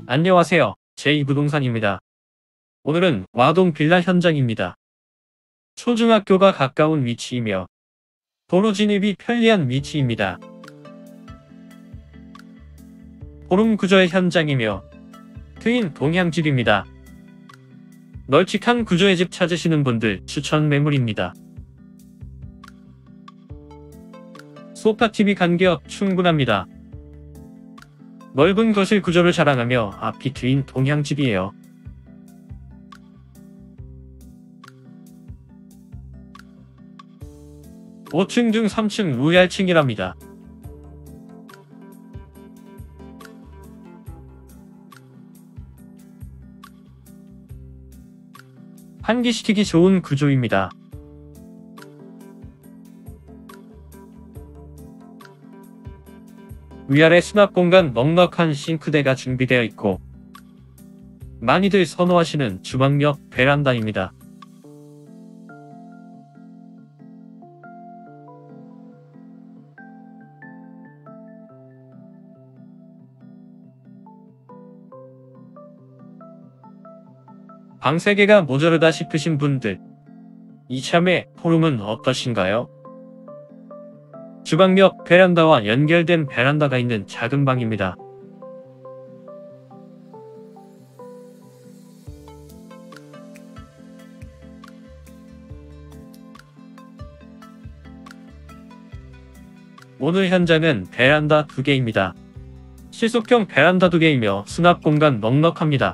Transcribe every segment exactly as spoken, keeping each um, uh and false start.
안녕하세요. 제이부동산입니다. 오늘은 와동 빌라 현장입니다. 초중학교가 가까운 위치이며 도로 진입이 편리한 위치입니다. 보름 구조의 현장이며 트인 동향집입니다. 널찍한 구조의 집 찾으시는 분들 추천 매물입니다. 소파 티비 간격 충분합니다. 넓은 거실 구조를 자랑하며 앞이 트인 동향집이에요. 오 층 중 삼 층 우열층이랍니다. 환기시키기 좋은 구조입니다. 위아래 수납 공간 넉넉한 싱크대가 준비되어 있고 많이들 선호하시는 주방역 베란다입니다. 방 세 개가 모자르다 싶으신 분들, 이참에 포룸은 어떠신가요? 주방역 베란다와 연결된 베란다가 있는 작은 방입니다. 오늘 현장은 베란다 두 개입니다. 실속형 베란다 두 개이며 수납 공간 넉넉합니다.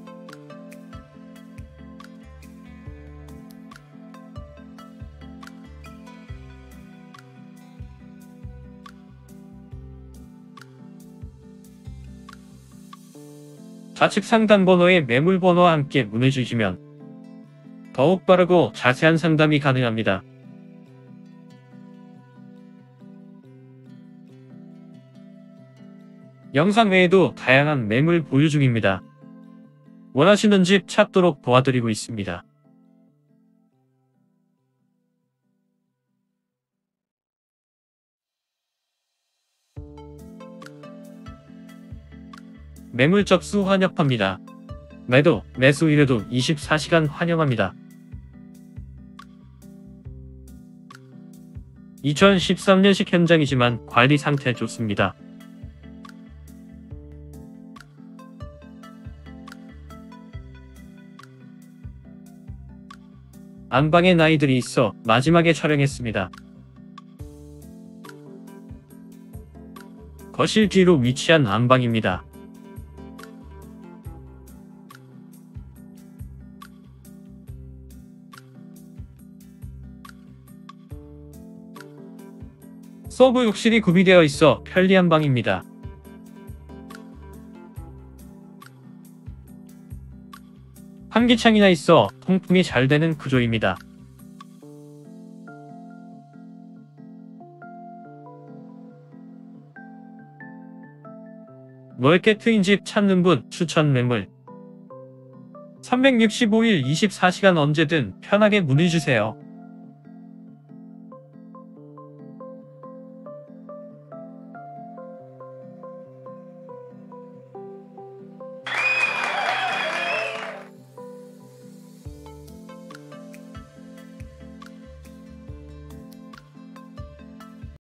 좌측 상단 번호에 매물 번호와 함께 문의 주시면 더욱 빠르고 자세한 상담이 가능합니다. 영상 외에도 다양한 매물 보유 중입니다. 원하시는 집 찾도록 도와드리고 있습니다. 매물 접수 환영합니다. 매도, 매수 일회도 이십사 시간 환영합니다. 이천십삼 년식 현장이지만 관리 상태 좋습니다. 안방에 나이들이 있어 마지막에 촬영했습니다. 거실 뒤로 위치한 안방입니다. 서브 욕실이 구비되어 있어 편리한 방입니다. 환기창이나 있어 통풍이 잘 되는 구조입니다. 넓게 트인 집 찾는 분 추천 매물. 삼백육십오 일 이십사 시간 언제든 편하게 문의주세요.